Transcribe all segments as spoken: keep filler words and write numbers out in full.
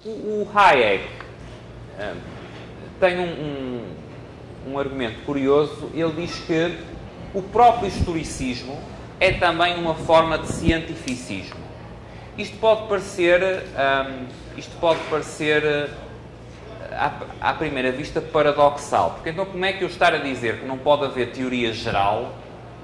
O, o Hayek um, tem um, um, um argumento curioso. Ele diz que o próprio historicismo é também uma forma de cientificismo. Isto pode parecer, um, isto pode parecer à, à primeira vista paradoxal, porque então como é que eu estar a dizer que não pode haver teoria geral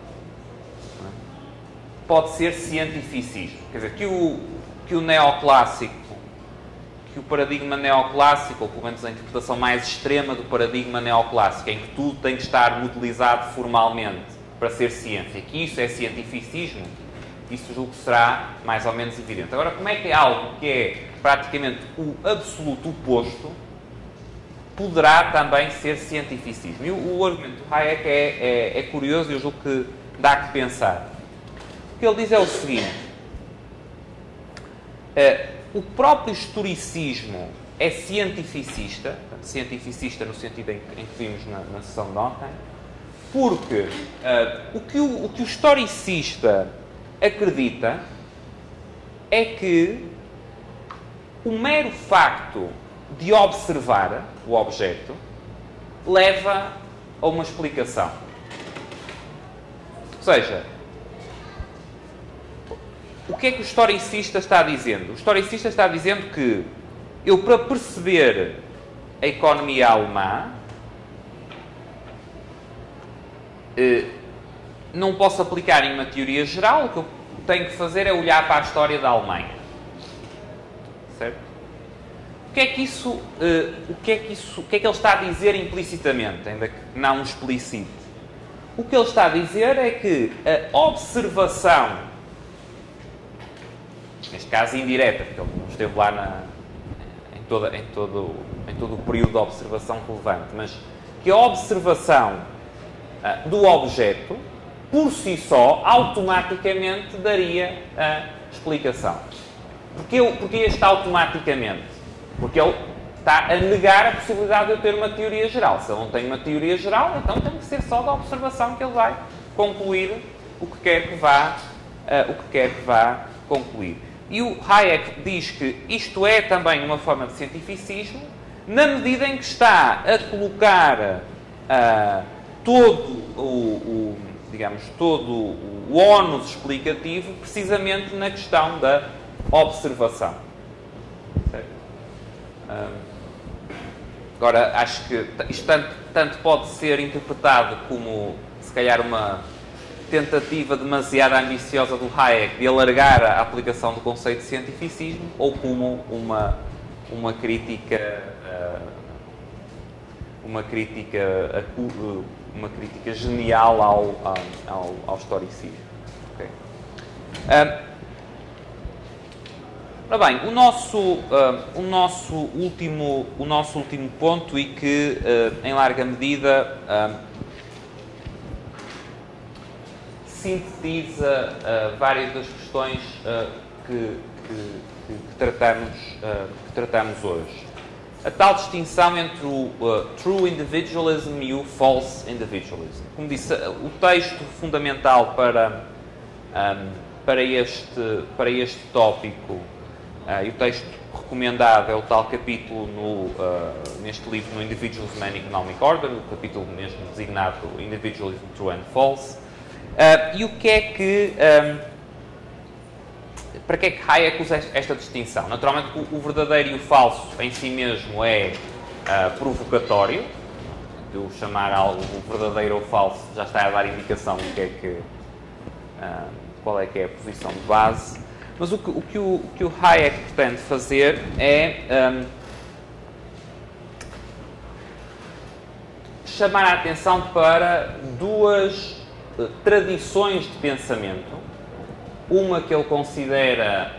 pode ser cientificismo? Quer dizer, que o, que o neoclássico, que o paradigma neoclássico, ou pelo menos a interpretação mais extrema do paradigma neoclássico, em que tudo tem que estar modelizado formalmente para ser ciência, que isso é cientificismo, isso julgo que será mais ou menos evidente. Agora, como é que é algo que é praticamente o absoluto oposto poderá também ser cientificismo? E o, o argumento do Hayek é, é, é curioso e eu julgo que dá que pensar. O que ele diz é o seguinte: uh, o próprio historicismo é cientificista, portanto, cientificista no sentido em, em que vimos na, na sessão de ontem, porque uh, o, que o, o que o historicista acredita é que o mero facto de observar o objeto leva a uma explicação. Ou seja, o que é que o historicista está dizendo? O historicista está dizendo que eu, para perceber a economia alemã, eh, não posso aplicar em uma teoria geral. O que eu tenho que fazer é olhar para a história da Alemanha. Certo? O que é que isso, uh, o que é que isso, o que é que ele está a dizer implicitamente, ainda que não explicite? O que ele está a dizer é que a observação, neste caso indireta, porque ele não esteve lá na, em, toda, em, todo, em todo o período de observação relevante, mas que a observação uh, do objeto, por si só, automaticamente daria a explicação. Porquê, porquê este automaticamente? Porque ele está a negar a possibilidade de eu ter uma teoria geral. Se ele não tem uma teoria geral, então tem que ser só da observação que ele vai concluir o que quer que vá, uh, o que quer que vá concluir. E o Hayek diz que isto é também uma forma de cientificismo, na medida em que está a colocar uh, todo o, o, digamos, todo o ónus explicativo precisamente na questão da observação. Certo? Um, agora, acho que isto tanto, tanto pode ser interpretado como, se calhar, uma tentativa demasiado ambiciosa do Hayek de alargar a aplicação do conceito de cientificismo, ou como uma, uma crítica, uh, uma crítica, uh, uma crítica genial ao, ao, ao historicismo. Okay. Um, Ora bem, o nosso, uh, o, nosso último, o nosso último ponto, e que, uh, em larga medida, uh, sintetiza uh, várias das questões uh, que, que, que, tratamos, uh, que tratamos hoje. A tal distinção entre o uh, true individualism e o false individualism. Como disse, o texto fundamental para, um, para, este, para este tópico, Uh, e o texto recomendado é o tal capítulo no, uh, neste livro, no Individualism and Economic Order, o capítulo mesmo designado Individualism True and False. Uh, e o que é que... Um, para que é que Hayek usa esta distinção? Naturalmente, o, o verdadeiro e o falso em si mesmo é uh, provocatório. De o chamar algo verdadeiro ou falso já está a dar indicação do que é que, uh, qual é que é a posição de base. Mas o que o, que o, o, que o Hayek pretende fazer é um, chamar a atenção para duas uh, tradições de pensamento. Uma que ele considera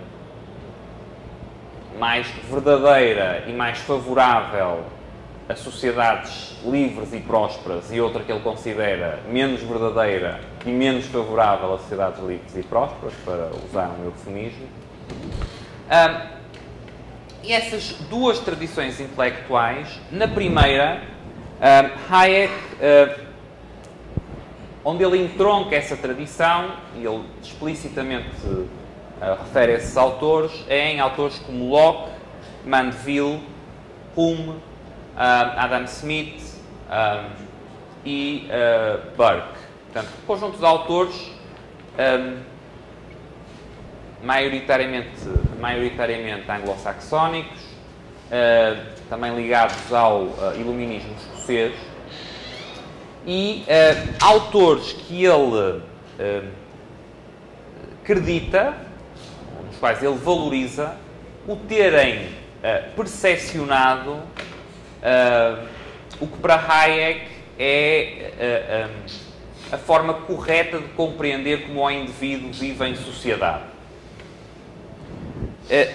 um, mais verdadeira e mais favorável a sociedades livres e prósperas, e outra que ele considera menos verdadeira e menos favorável a sociedades livres e prósperas, para usar um eufemismo. Um, e essas duas tradições intelectuais, na primeira, um, Hayek, uh, onde ele entronca essa tradição, e ele explicitamente uh, refere a esses autores, é em autores como Locke, Mandeville, Hume, uh, Adam Smith um, e uh, Burke. Portanto, um conjunto de autores um, maioritariamente, maioritariamente anglo-saxónicos, uh, também ligados ao uh, iluminismo escocês, e uh, autores que ele uh, acredita, nos quais ele valoriza, o terem uh, percepcionado uh, o que para Hayek é uh, um, a forma correta de compreender como o indivíduo vive em sociedade. Uh,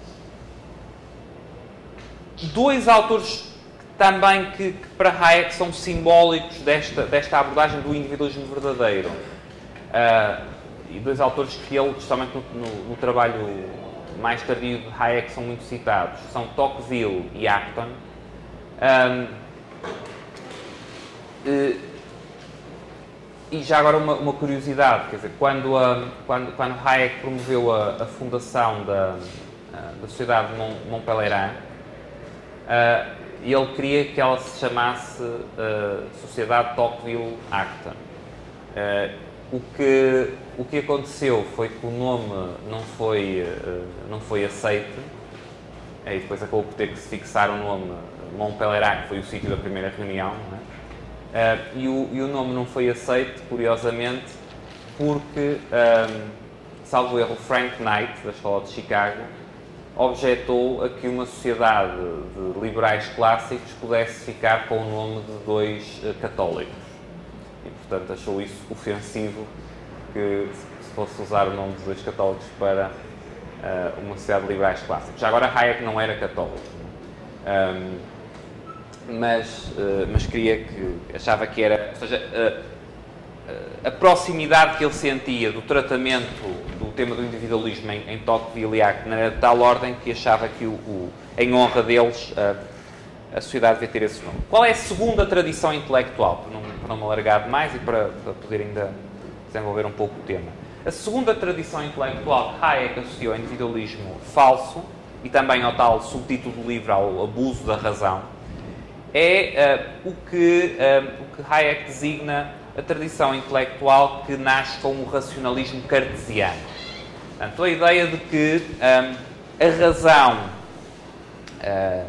dois autores também que, que para Hayek são simbólicos desta, desta abordagem do individualismo verdadeiro. Uh, e dois autores que ele, justamente no, no, no trabalho mais tardio de Hayek, são muito citados, são Tocqueville e Acton. Um, uh, e já agora uma, uma curiosidade, quer dizer, quando, uh, quando, quando Hayek promoveu a, a fundação da, uh, da Sociedade de Mont Pelerin, uh, ele queria que ela se chamasse uh, Sociedade Tocqueville-Acton. Uh, o, que, o que aconteceu foi que o nome não foi, uh, não foi aceito, e depois acabou por ter que se fixar o nome Mont Pelerin, que foi o sítio da primeira reunião, não é? Uh, e, o, e o nome não foi aceito, curiosamente, porque, um, salvo erro, Frank Knight, da Escola de Chicago, objetou a que uma sociedade de liberais clássicos pudesse ficar com o nome de dois uh, católicos. E, portanto, achou isso ofensivo, que se fosse usar o nome de dois católicos para uh, uma sociedade de liberais clássicos. Já agora, Hayek não era católico, não é? um, mas, uh, mas queria que... achava que era... Ou seja, uh, a proximidade que ele sentia do tratamento do tema do individualismo em, em Tocqueville e Acton era de tal ordem que achava que, o, o, em honra deles, a, a sociedade devia ter esse nome. Qual é a segunda tradição intelectual? Para não, para não me alargar demais e para, para poder ainda desenvolver um pouco o tema. A segunda tradição intelectual que Hayek associou ao individualismo falso, e também ao tal subtítulo do livro, ao abuso da razão, é uh, o, que, uh, o que Hayek designa a tradição intelectual que nasce com o racionalismo cartesiano. Portanto, a ideia de que um, a razão uh,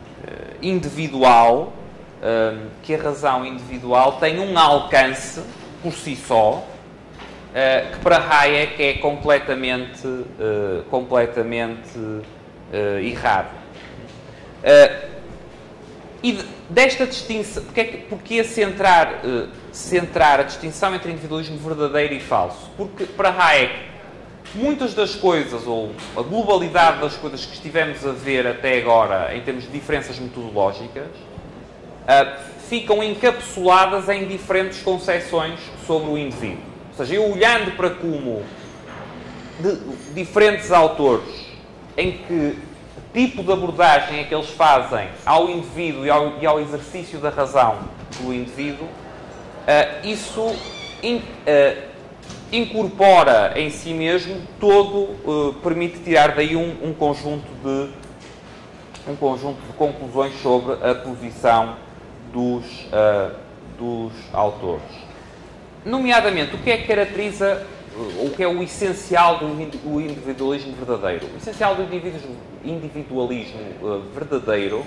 individual, um, que a razão individual tem um alcance por si só, uh, que para Hayek é completamente, uh, completamente uh, errado. Uh, E desta distinção, porque, é que, porque centrar, uh, centrar a distinção entre individualismo verdadeiro e falso? Porque para Hayek, muitas das coisas, ou a globalidade das coisas que estivemos a ver até agora, em termos de diferenças metodológicas, uh, ficam encapsuladas em diferentes concepções sobre o indivíduo. Ou seja, eu olhando para como de, diferentes autores, em que tipo de abordagem é que eles fazem ao indivíduo e ao, e ao exercício da razão do indivíduo, uh, isso in, uh, incorpora em si mesmo todo, uh, permite tirar daí um, um, conjunto de, um conjunto de conclusões sobre a posição dos, uh, dos autores. Nomeadamente, o que é que caracteriza, o que é o essencial do individualismo verdadeiro? O essencial do individualismo uh, verdadeiro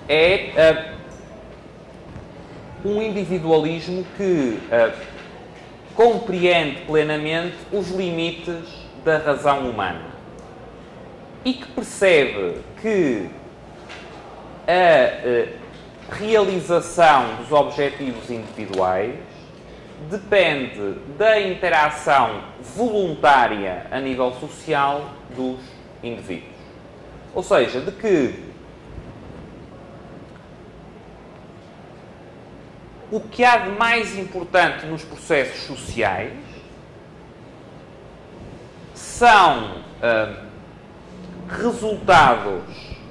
é uh, um individualismo que uh, compreende plenamente os limites da razão humana e que percebe que a uh, realização dos objetivos individuais depende da interação voluntária a nível social dos indivíduos. Ou seja, de que o que há de mais importante nos processos sociais são uh, resultados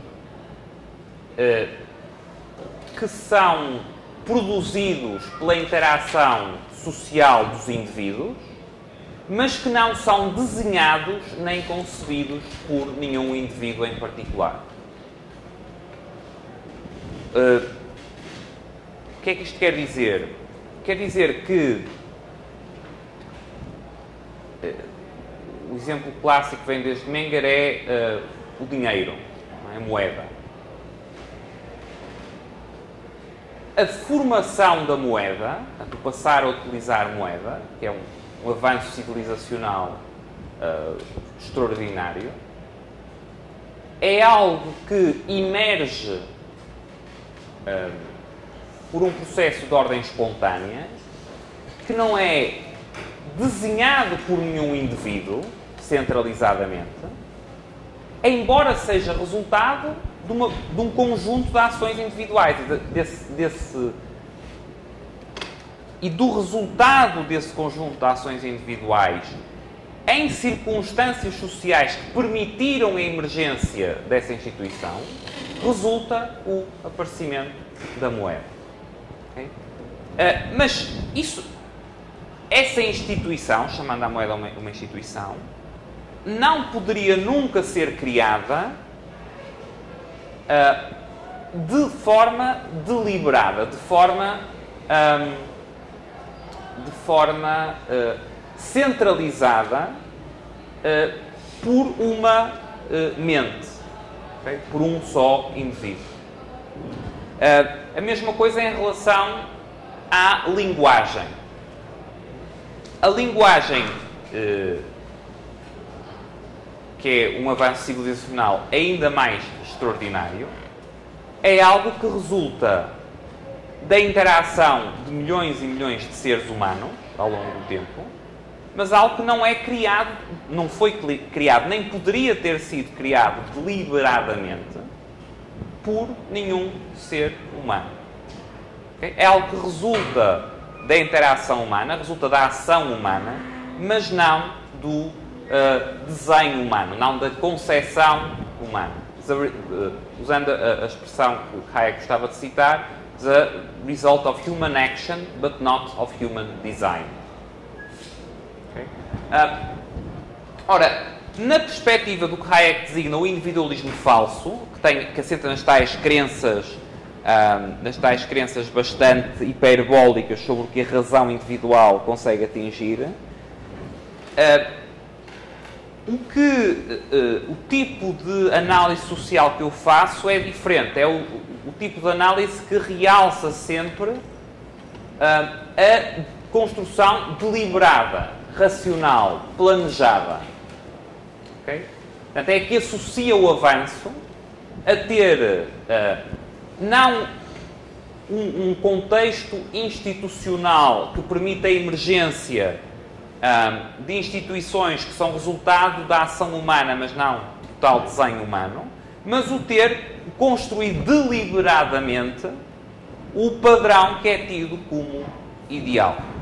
uh, que são produzidos pela interação social dos indivíduos, mas que não são desenhados nem concebidos por nenhum indivíduo em particular. uh, o que é que isto quer dizer? Quer dizer que uh, o exemplo clássico que vem desde Menger é uh, o dinheiro, não é? A moeda. A formação da moeda, portanto, o passar a utilizar moeda, que é um, um avanço civilizacional uh, extraordinário, é algo que emerge uh, por um processo de ordem espontânea, que não é desenhado por nenhum indivíduo, centralizadamente, embora seja resultado de, uma, de um conjunto de ações individuais. Desse, desse, e do resultado desse conjunto de ações individuais, em circunstâncias sociais que permitiram a emergência dessa instituição, resulta o aparecimento da moeda. Okay? Uh, mas isso, essa instituição, chamando a moeda uma, uma instituição, não poderia nunca ser criada uh, de forma deliberada, de forma, um, de forma uh, centralizada uh, por uma uh, mente, okay? Por um só indivíduo. Uh, a mesma coisa em relação à linguagem. A linguagem, uh, que é um avanço civilizacional ainda mais extraordinário, é algo que resulta da interação de milhões e milhões de seres humanos ao longo do tempo, mas algo que não é criado, não foi criado, nem poderia ter sido criado deliberadamente por nenhum ser humano. Okay? É algo que resulta da interação humana, resulta da ação humana, mas não do uh, desenho humano, não da concepção humana. Uh, usando a, a expressão que Hayek gostava de citar, the result of human action, but not of human design. Okay? Uh, ora, na perspectiva do que Hayek designa o individualismo falso, que, tem, que assenta nas tais crenças, uh, nas tais crenças bastante hiperbólicas sobre o que a razão individual consegue atingir, uh, o, que, uh, o tipo de análise social que eu faço é diferente. É o, o tipo de análise que realça sempre uh, a construção deliberada, racional, planejada. Okay? Portanto, é que associa o avanço a ter uh, não um, um contexto institucional que permita a emergência uh, de instituições que são resultado da ação humana, mas não do tal desenho humano, mas o ter construído deliberadamente o padrão que é tido como ideal.